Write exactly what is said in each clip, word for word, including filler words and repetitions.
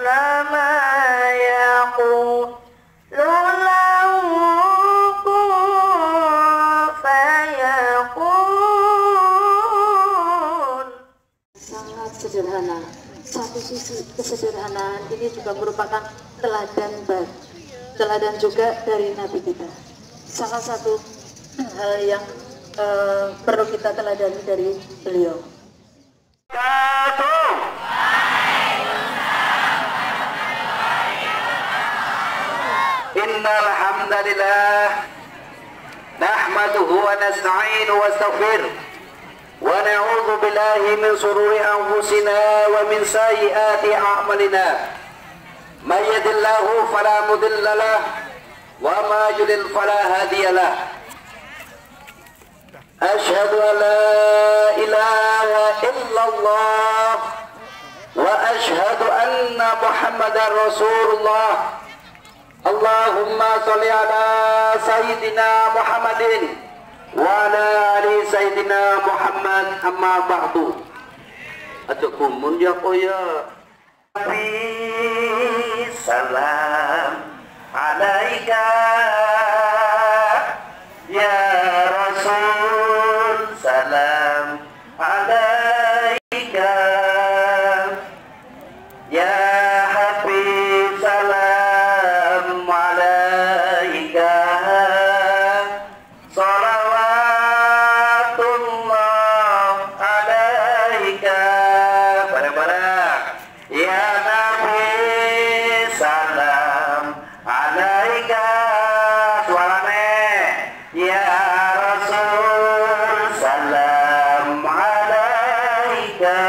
ما يقول له كن فيكون. Sangat sederhana. Satu sisi kesederhanaan ini juga merupakan teladan baik, teladan juga dari Nabi kita. Salah satu hal yang uh, perlu kita teladani dari beliau. Innal hamdalillah nahmaduhu wa nasta'inu wa nastaghfiruh wa na'udzu billahi min shururi anfusina wa min sayyiati a'malina. May yahdihillahu fala mudilla lahu wa may yudlil fala hadiya lahu. Asyhadu an la ilaha illallah wa asyhadu anna Muhammadar Rasulullah. Allahumma sholli ala sayyidina Muhammadin wa ala ali sayyidina Muhammad, amma ba'du. Ajakumun ya koya Nabi salam alaika ya Rasul salam alaika ya Habib salam alaika salawatullah alaika bareng-bareng ya Nabi salam alaika suarane ya Rasul salam alaika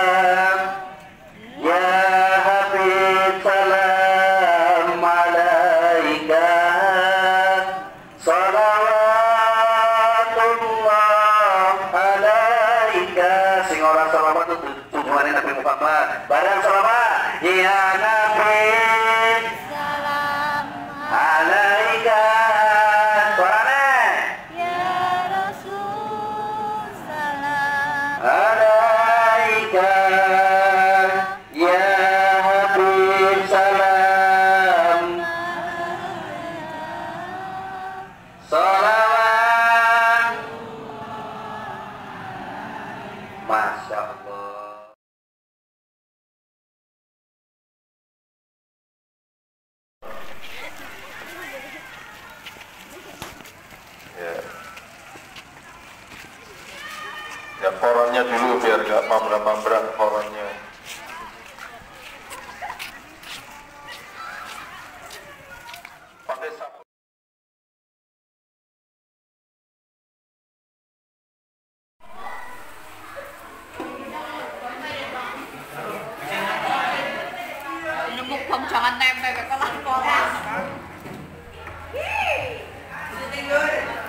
ya Habib salam alaika salawatullah alaika. Sing ora salawat tujuane Nabi Muhammad bareng salawat ya Nabi Salam alaika suarane ya Rasul salam alaika ya Habib salam salawat. Masya Allah. Ya. Ya korannya dulu biar gak mambrang-mambrang korannya. Pakai sapu. Nembuk bom jangan nempel ke kelas.